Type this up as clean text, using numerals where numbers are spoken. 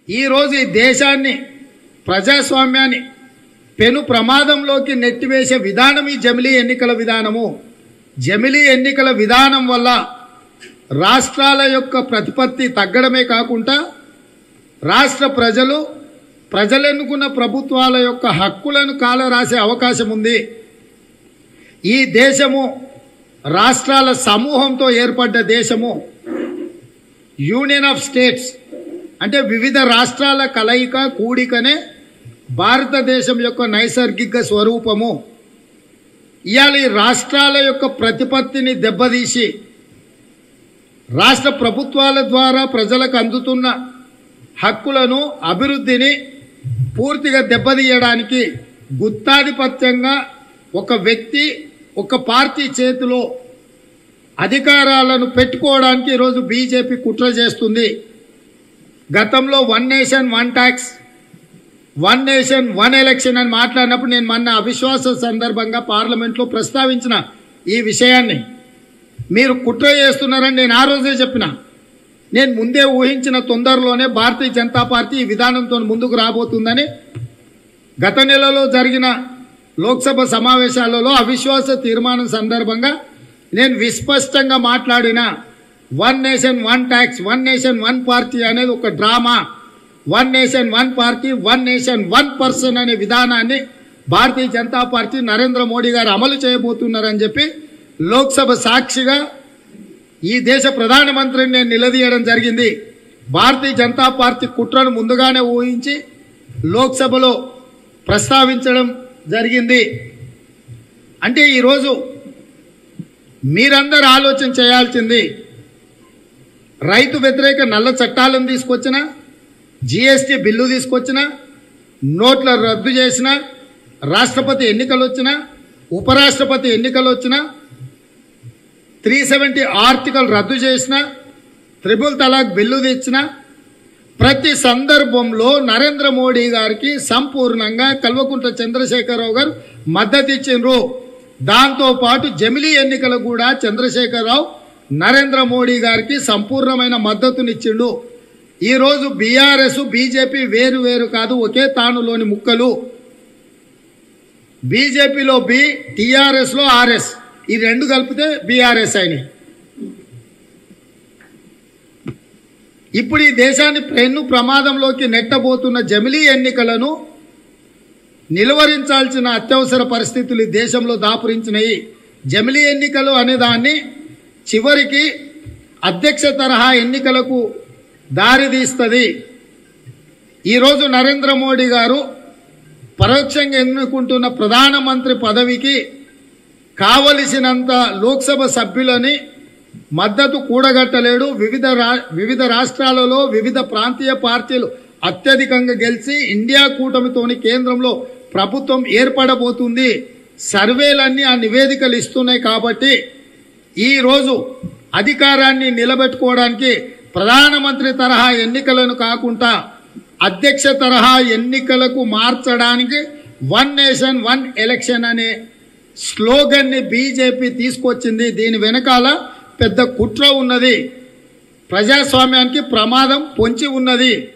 ఈ రోజు ఈ దేశాన్ని ప్రజాస్వామ్యాన్ని పెను ప్రమాదంలోకి నెట్టివేసే విధానం ఈ జమిలీ ఎన్నికల విధానము. జమిలీ ఎన్నికల విధానం వల్ల రాష్ట్రాల యొక్క ప్రతిపత్తి తగ్గడమే కాకుండా రాష్ట్ర ప్రజలెన్నుకున్న ప్రభుత్వాల యొక్క హక్కులను కాలరాసే అవకాశం ఉంది. ఈ దేశము రాష్ట్రాల సమూహంతో ఏర్పడ్డ దేశము. యూనియన్ ఆఫ్ స్టేట్స్ అంటే వివిధ రాష్ట్రాల కలయిక కూడికనే భారతదేశం యొక్క నైసర్గిక స్వరూపము. ఇవాళ ఈ రాష్ట్రాల యొక్క ప్రతిపత్తిని దెబ్బతీసి రాష్ట్ర ప్రభుత్వాల ద్వారా ప్రజలకు అందుతున్న హక్కులను అభివృద్ధిని పూర్తిగా దెబ్బతీయడానికి గుత్తాధిపత్యంగా ఒక వ్యక్తి ఒక పార్టీ చేతిలో అధికారాలను పెట్టుకోవడానికి ఈరోజు బీజేపీ కుట్ర చేస్తుంది. గతంలో 1 నేషన్ 1 ట్యాక్స్ 1 నేషన్ 1 ఎలక్షన్ అని మాట్లాడినప్పుడు నేను మొన్న అవిశ్వాస సందర్భంగా పార్లమెంట్లో ప్రస్తావించిన ఈ విషయాన్ని మీరు కుట్ర చేస్తున్నారని నేను ఆ రోజే చెప్పిన. నేను ముందే ఊహించిన తొందరలోనే భారతీయ జనతా పార్టీ ఈ విధానంతో ముందుకు రాబోతుందని. గత నెలలో జరిగిన లోక్సభ సమావేశాలలో అవిశ్వాస తీర్మానం సందర్భంగా నేను విస్పష్టంగా మాట్లాడిన 1 నేషన్ 1 ట్యాక్స్ 1 నేషన్ 1 పార్టీ అనేది ఒక drama. 1 nation 1 party 1 nation 1 person అనే విధానాన్ని భారతీయ జనతా పార్టీ నరేంద్ర మోడీ గారు అమలు చేయబోతున్నారని చెప్పి లోక్సభ సాక్షిగా ఈ దేశ ప్రధానమంత్రిని నేను నిలదీయడం జరిగింది. భారతీయ జనతా పార్టీ కుట్రను ముందుగానే ఊహించి లోక్సభలో ప్రస్తావించడం జరిగింది. అంటే ఈరోజు మీరందరూ ఆలోచన చేయాల్సింది, రైతు వ్యతిరేక నల్ల చట్టాలను తీసుకొచ్చిన, జీఎస్టీ బిల్లు తీసుకొచ్చిన, నోట్ల రద్దు చేసిన, రాష్ట్రపతి ఎన్నికలు వచ్చిన, ఉపరాష్ట్రపతి ఎన్నికలు వచ్చిన, 370 ఆర్టికల్ రద్దు చేసిన, ట్రిపుల్ తలాక్ బిల్లు తెచ్చిన, ప్రతి సందర్భంలో నరేంద్ర మోడీ గారికి సంపూర్ణంగా కల్వకుంట్ల చంద్రశేఖరరావు గారు మద్దతు ఇచ్చిండ్రు. దాంతోపాటు జమిలీ ఎన్నికలు కూడా చంద్రశేఖరరావు నరేంద్ర మోడీ గారికి సంపూర్ణమైన మద్దతునిచ్చిండు. ఈరోజు బీఆర్ఎస్ బీజేపీ వేరు వేరు కాదు, ఒకే తానులోని ముక్కలు. బీజేపీలో బి, టీఆర్ఎస్లో ఆర్ఎస్, ఈ రెండు కలిపితే బీఆర్ఎస్ అయినాయి. ఇప్పుడు ఈ దేశాన్ని పెను ప్రమాదంలోకి నెట్టబోతున్న జమిలీ ఎన్నికలను నిలువరించాల్సిన అత్యవసర పరిస్థితులు ఈ దేశంలో దాపురించినాయి. జమిలీ ఎన్నికలు అనేదాన్ని చివరికి అధ్యక్ష తరహా ఎన్నికలకు దారితీస్తుంది. ఈరోజు నరేంద్ర మోడీ గారు పరోక్షంగా ఎన్నుకుంటున్న ప్రధానమంత్రి పదవికి కావలసినంత లోక్సభ సభ్యులని మద్దతు కూడగట్టలేడు. వివిధ రాష్ట్రాలలో వివిధ ప్రాంతీయ పార్టీలు అత్యధికంగా గెలిచి ఇండియా కూటమితోని కేంద్రంలో ప్రభుత్వం ఏర్పడబోతుంది. సర్వేలన్నీ ఆ నివేదికలు ఇస్తున్నాయి. కాబట్టి ఈరోజు అధికారాన్ని నిలబెట్టుకోవడానికి ప్రధానమంత్రి తరహా ఎన్నికలను కాకుండా అధ్యక్ష తరహా ఎన్నికలకు మార్చడానికి 1 నేషన్ 1 ఎలక్షన్ అనే స్లోగన్ని బీజేపీ తీసుకొచ్చింది. దీని వెనకాల పెద్ద కుట్ర ఉన్నది. ప్రజాస్వామ్యానికి ప్రమాదం పొంచి ఉన్నది.